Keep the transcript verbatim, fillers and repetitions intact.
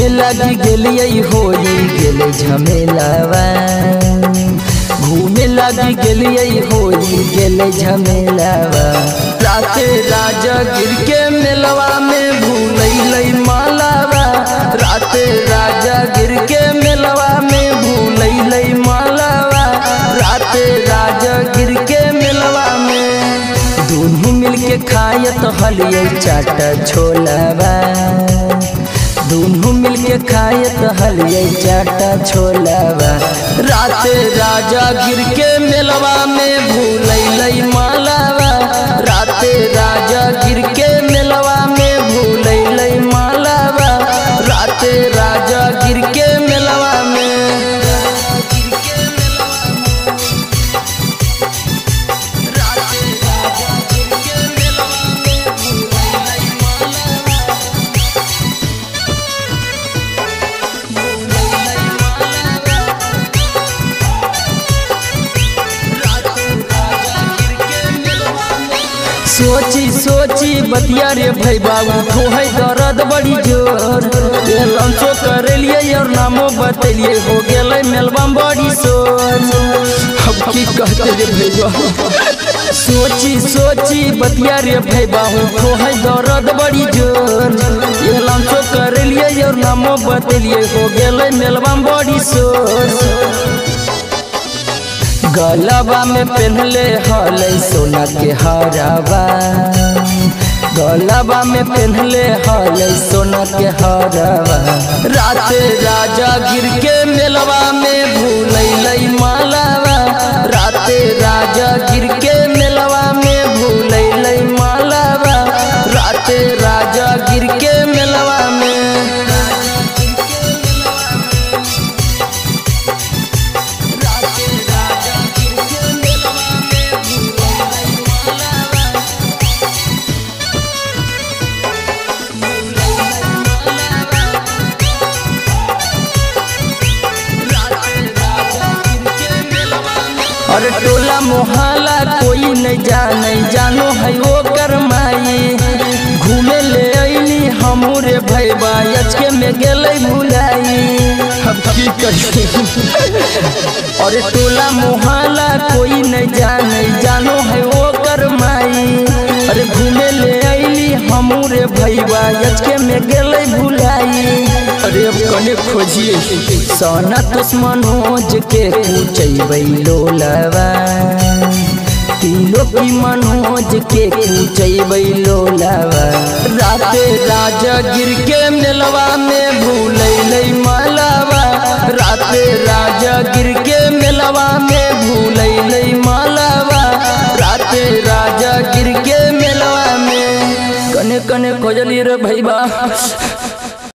घूमे लगी गेलिए होई गेले झमेलावा घूमे लगी गेलिए होई गेले झमेलावा राते राजा गिर के मेलवा में भूलैलै मालावा राते राजा गिर के मेलवा में भूलैलै मालावा राते राजा गिर के मेलवा में दोनों मिलके खायत हलिए चाट छोलावा दोनों मिलके खायत हलिए चाटा छोलावा राते राजा गिर के मेलवा में भूलैलै मालावा राते राजा गिर के मेलवा में भूलैलै मालावा राते राजा गिर के मेलवा में सोची सोची बतिया रे भाई बाबू ठोहै दर्द बड़ी जोर लंचो करेलिए और नामो बतेलिए हो गेलै मेलवा बड़ी सोर अब की कहते रे भाई बाबू सोची सोची बतिया रे भाई बाबू ठोहै दर्द बड़ी जोर लंचो करेलिए और नामो बतेलिए हो गेलै मेलवा बड़ी सोर गलबा में पहनले हलै सोना के हरावा गलबा में पहनले हलै सोना के हरावा राते राजा गिर के मेलवा में भूलैलै मालावा राते राजा गिर के मेलवा में भूलैलै मालावा राते राजा गिर के मेलवा में अरे टोला मोहल्ला कोई नहीं जाने जानो है वो करमाई घूमे ले अइली हमरे भैया अचके में गेलै भुलाई अब की करी अरे टोला मोहल्ला कोई नहीं जाने जानो है वो करमाई अरे घूमे ले अइली हमरे भैया अचके में गेलै भुलाई अरे अब कने खोजिए सोना दुश्मनोज के पूछबै लोलावा तीनों की मनोज के पूछबै लोलावा राते राजा गिर के मेलवा में भूलैलै मालावा राते राजा गिर के मेलवा में भूलैलै मालावा राते राजा गिर के मेलवा में कने कने खोजली रे भैया।